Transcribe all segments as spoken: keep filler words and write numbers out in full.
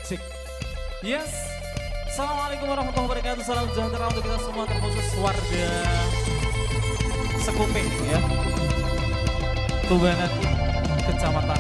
Cek. Yes. Assalamualaikum warahmatullahi wabarakatuh. Salam sejahtera untuk kita semua, terkhusus warga Sekuping ya. Tubangan Kecamatan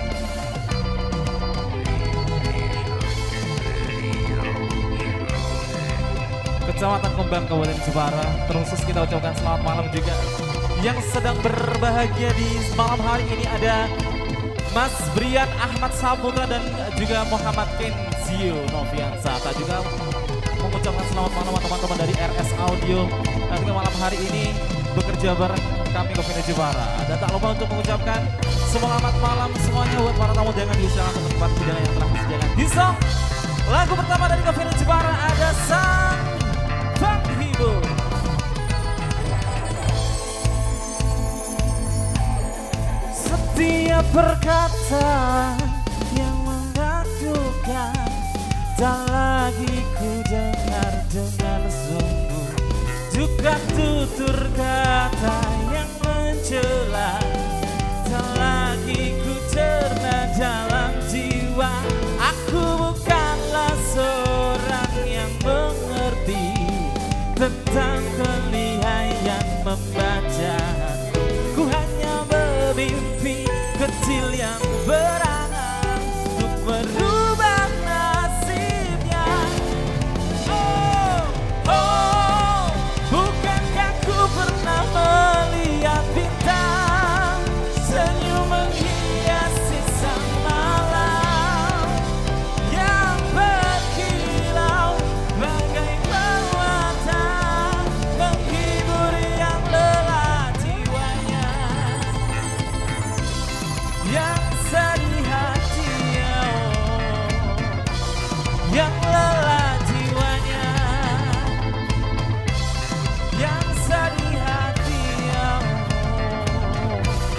Kecamatan Kembang Kabupaten Jepara. Terkhusus kita ucapkan selamat malam juga. Yang sedang berbahagia di malam hari ini ada Mas Brian Ahmad Saputra dan juga Muhammad Kenzio Noviansa. Tak juga mengucapkan selamat malam teman-teman dari R S Audio. Nanti malam hari ini bekerja bareng kami Kabupaten Jepara. Dan tak lupa untuk mengucapkan selamat malam semuanya buat para tamu jangan diusahakan untuk tempat hidangan yang telah disediakan. Di song lagu pertama dari Kabupaten Jepara ada Sang Penghibur. Setiap perkataan yang mengadukan tak lagi ku dengar dengan sungguh. Juga tutur kata yang mencela tak lagi ku cerna dalam jiwa. Aku bukanlah seorang yang mengerti tentang kelihaian membaca. Ku hanya bermimpi kecil yang berangan untuk merubah nasibnya. Oh, oh, bukankah ku pernah melihat bintang senyum menghiasi sang malam yang berkilau bagai permata menghibur yang lelah jiwanya, yang sedih hatinya, oh, yang lelah jiwanya, yang sedih hatinya, oh.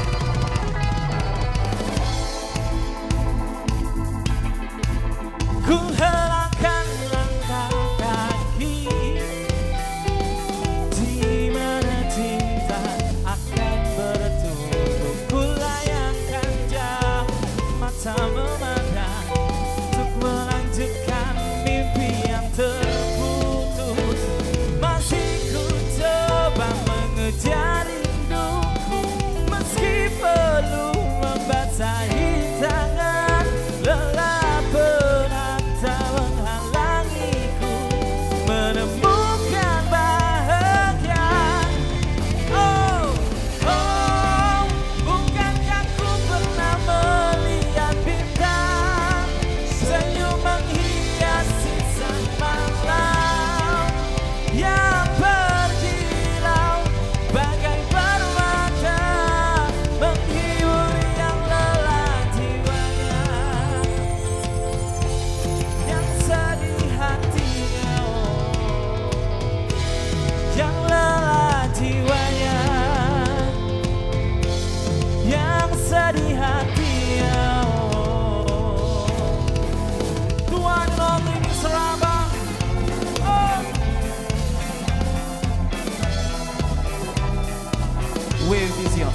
Ku helakan langkah kaki di mana cinta akan bertumbuh. Ku layangkan jauh mata memandang untuk melanjutkan mimpi yang terputus. Masih ku coba mengejar rinduku meski perlu membasahi tangan. Lelah berat tak menghalangiku menemukan bahagia. Oh, oh, bukankah ku pernah melihat bintang senyum menghiasi sang malam yang berkilau bagai permata menghibur yang lelah jiwanya, yang sedih hatinya, oh, yang lelah jiwanya, yang sedih hatinya, oh. Tuhan Loli Serabang, oh. Wave Vision.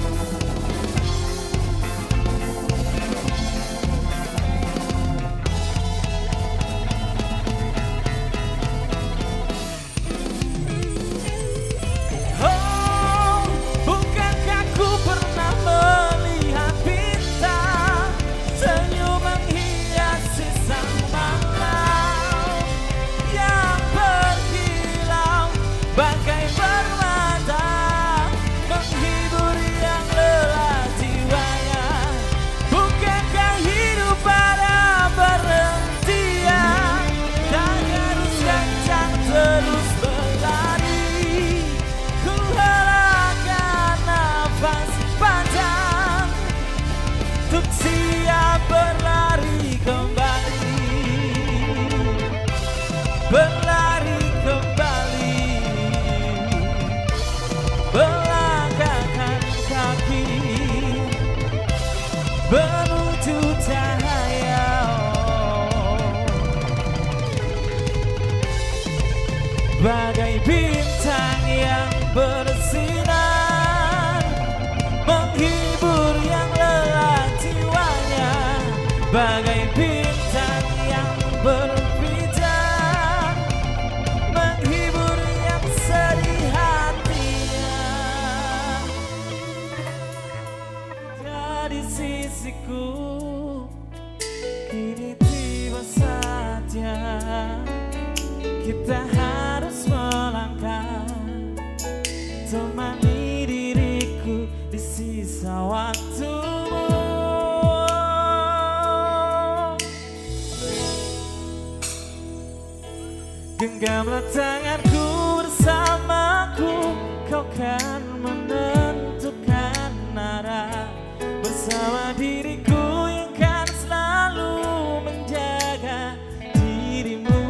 Oh, bukankah ku pernah melihat bintang senyum menghiasi sang malam yang berkilau bagai permata menghibur yang lelah jiwanya. Bukankah hidup pada berhentian, tak harus kencang terus berlari. Ku helakan nafas panjang untuk siap berlari kembali, berlari kembali, melangkahkan kaki menuju cahaya, oh. Bagai bintang yang bersinar menghibur yang lelah jiwanya, bagai bintang yang sisiku. Kini tiba saatnya kita harus melangkah, temani diriku di sisa waktumu. Genggamlah tanganku bersamaku, kau kan menentukan arah. Bersama diriku yang kan selalu menjaga dirimu.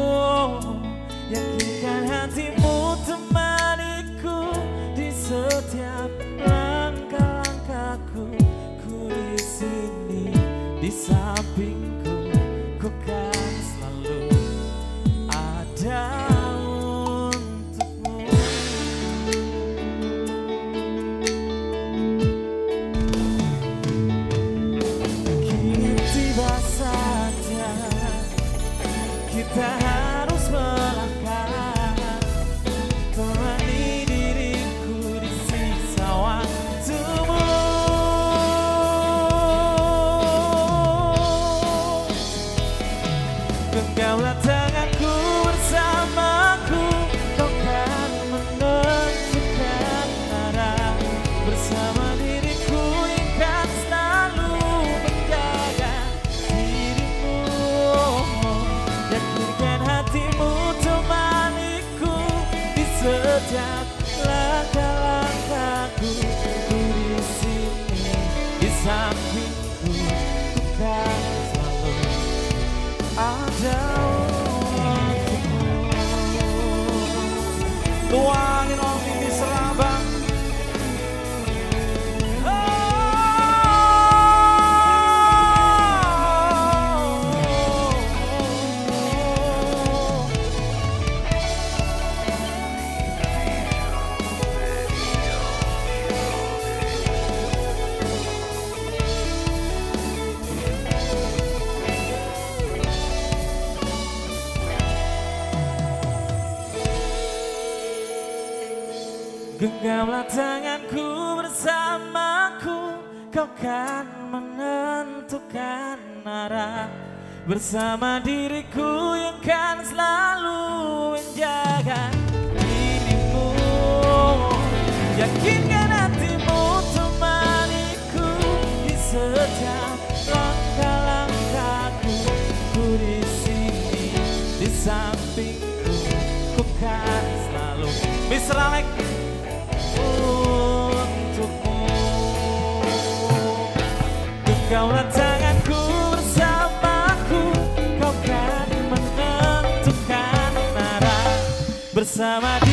Yakinkan hatimu temaniku di setiap langkah-langkahku. Ku di sini di sampingku, ku kan selalu ada untukmu. Kini tiba saatnya kita harus melangkah, temani diriku di sisa waktumu. Genggamlah tanganku bersamaku, kau kan menentukan arah. Bersama diriku yang kan selalu menjaga dirimu. Yakinkan hatimu temaniku di setiap langkah-langkahku. Ku di sini di sampingku, ku kan selalu ada untukmu. Tuangin om ini serabang. Genggamlah tanganku bersamaku, kau kan menentukan arah. Bersama diriku yang kan selalu menjaga dirimu. Yakinkan hatimu temaniku di setiap langkah-langkahku. Ku di sini di sampingku, ku kan selalu Mister Alex untukmu. Genggamlah tanganku bersamaku, kau kan menentukan arah. Bersama